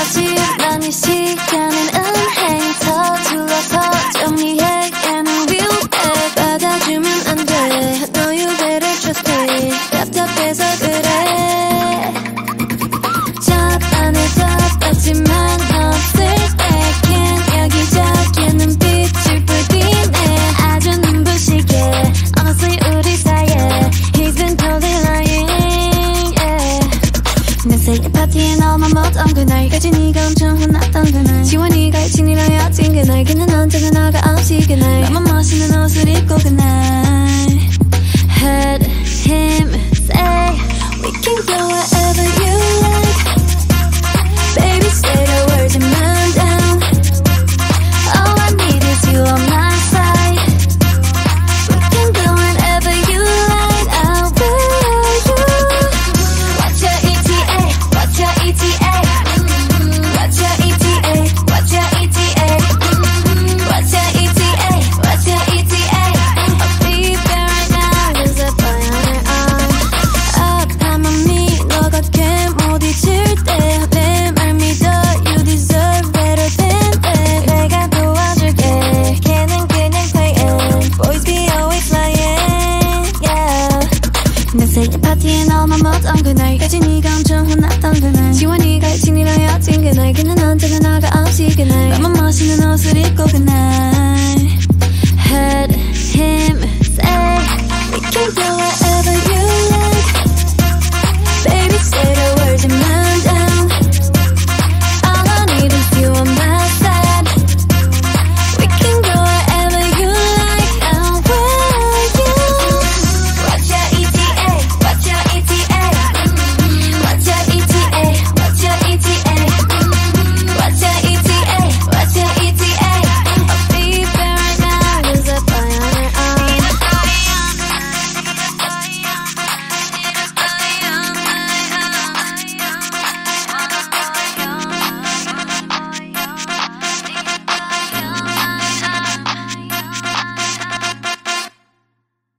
아직 난 이 시간은 은행 서둘러서 정리해 얘는 위험해 받아주면 안돼 너 you better trust me 답답해서 그래 저 안에도 없지만 없을 때겐 여기저기 눈빛을 불기네 아주 눈부시게 Honestly 우리 사이에 He's been totally lying yeah. 내 생일 파티에 너만 못온 그날까지 네가 엄청 혼났던 그날 지원이가 일진이랑 여친 그날 걔는 언제나 너가 없이 그날 너만 멋있는 옷을 입고 그날 Heard him say We can go wherever you like Baby say the words and man down All I need is you on my side We can go wherever you like I'll follow you What's your ETA? What's your ETA? What's your ETA? What's your ETA? What's your ETA? What's your ETA? I'll be there right now There's a boy on her arm 아파만 미 너가 걔 못 잊을 때 내 말 믿어 You deserve better than that 내가 도와줄게 걔는 그냥 playing Boys be always lying yeah. 내 생일 파티에 너만 못온 그날까지 네가 엄청 혼났던 그날 지원이가 일진이랑 여친 그날 걔는 언제나 너가 없이 그날 너만 멋있는 옷을 입고 그날 Heard him